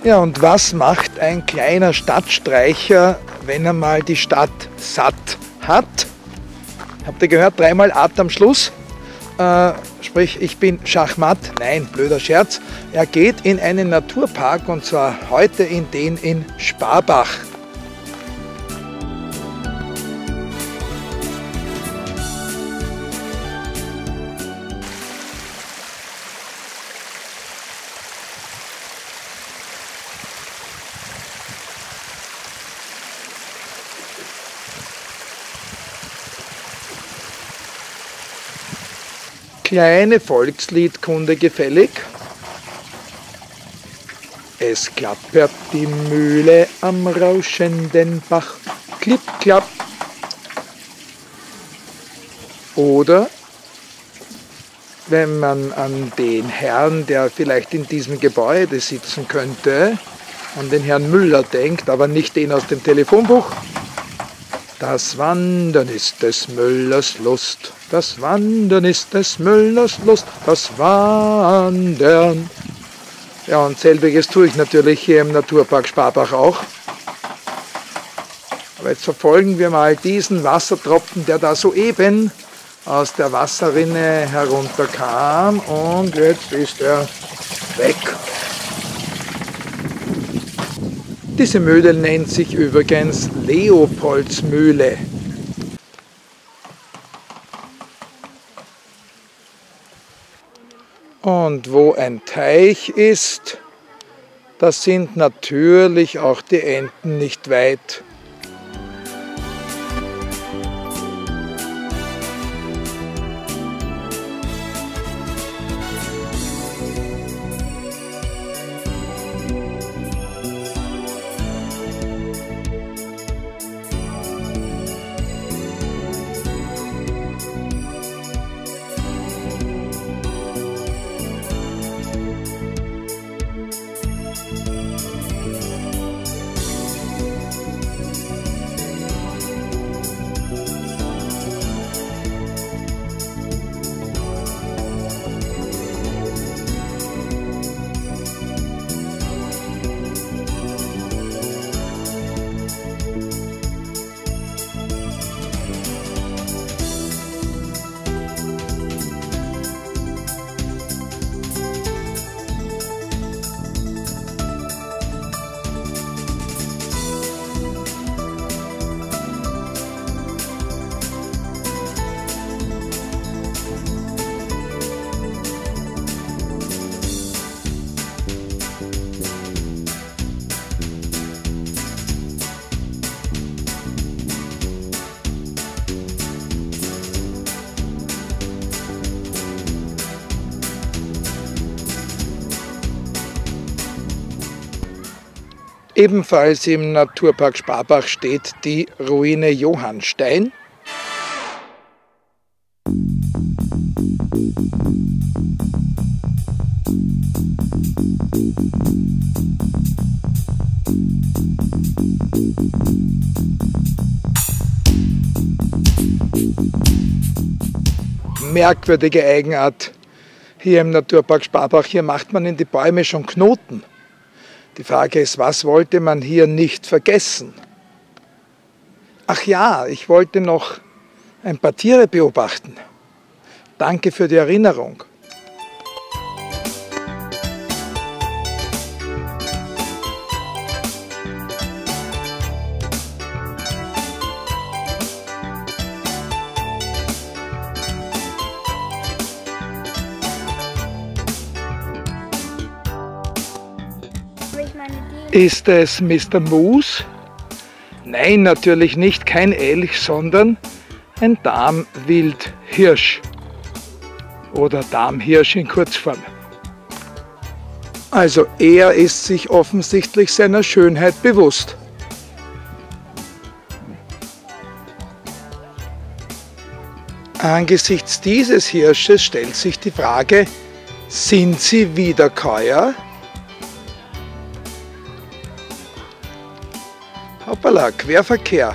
Ja, und was macht ein kleiner Stadtstreicher, wenn er mal die Stadt satt hat? Habt ihr gehört, 3-mal At am Schluss? Sprich, ich bin Schachmatt. Nein, blöder Scherz. Er geht in einen Naturpark und zwar heute in den in Sparbach. Kleine Volksliedkunde gefällig. Es klappert die Mühle am rauschenden Bach, klipp, klapp. Oder wenn man an den Herrn, der vielleicht in diesem Gebäude sitzen könnte, an den Herrn Müller denkt, aber nicht den aus dem Telefonbuch. Das Wandern ist des Müllers Lust, das Wandern ist des Müllers Lust, das Wandern. Ja, und selbiges tue ich natürlich hier im Naturpark Sparbach auch. Aber jetzt verfolgen wir mal diesen Wassertropfen, der da soeben aus der Wasserrinne herunterkam und jetzt ist er weg. Diese Mühle nennt sich übrigens Leopoldsmühle. Und wo ein Teich ist, da sind natürlich auch die Enten nicht weit. Ebenfalls im Naturpark Sparbach steht die Ruine Johannstein. Merkwürdige Eigenart hier im Naturpark Sparbach. Hier macht man in die Bäume schon Knoten. Die Frage ist, was wollte man hier nicht vergessen? Ach ja, ich wollte noch ein paar Tiere beobachten. Danke für die Erinnerung. Ist es Mr. Moose? Nein, natürlich nicht, kein Elch, sondern ein Damwildhirsch oder Damhirsch in Kurzform. Also er ist sich offensichtlich seiner Schönheit bewusst. Angesichts dieses Hirsches stellt sich die Frage, sind sie Wiederkäuer? Hoppala, Querverkehr.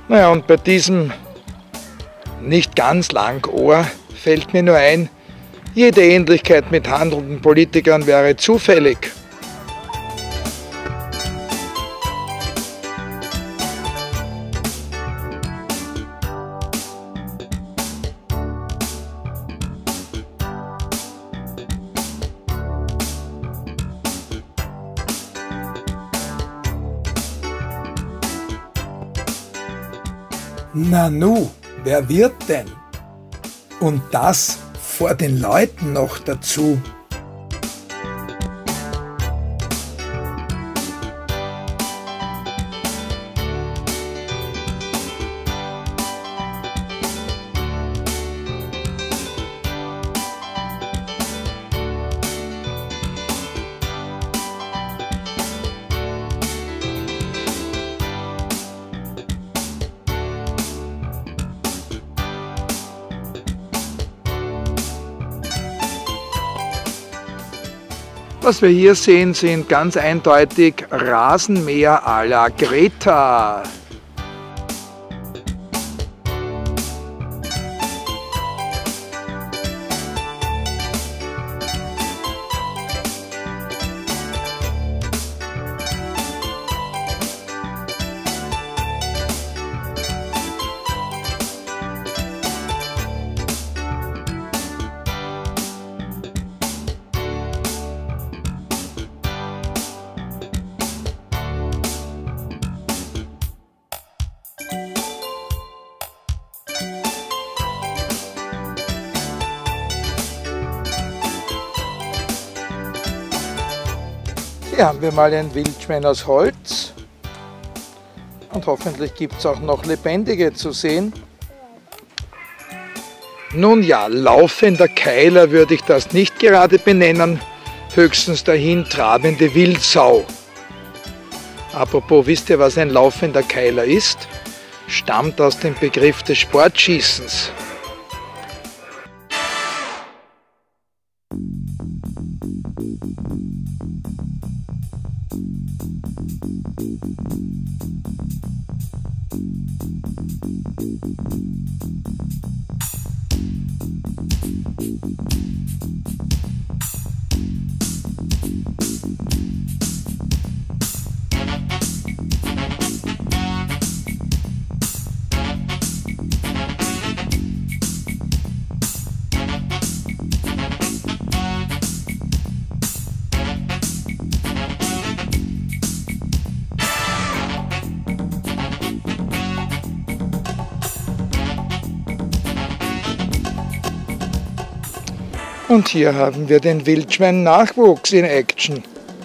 Naja, und bei diesem nicht ganz lang Ohr fällt mir nur ein, jede Ähnlichkeit mit handelnden Politikern wäre zufällig. Nanu, wer wird denn? Und das vor den Leuten noch dazu. Was wir hier sehen, sind ganz eindeutig Rasenmäher à la Greta. Hier haben wir mal ein Wildschwein aus Holz und hoffentlich gibt es auch noch lebendige zu sehen. Nun ja, laufender Keiler würde ich das nicht gerade benennen, höchstens dahin trabende Wildsau. Apropos, wisst ihr, was ein laufender Keiler ist? Stammt aus dem Begriff des Sportschießens. Und hier haben wir den Wildschwein-Nachwuchs in Action.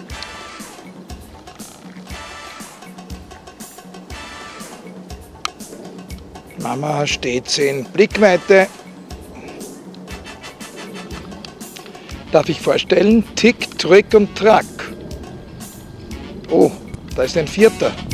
Mama steht in Blickweite. Darf ich vorstellen? Tick, Trick und Track. Oh, da ist ein vierter.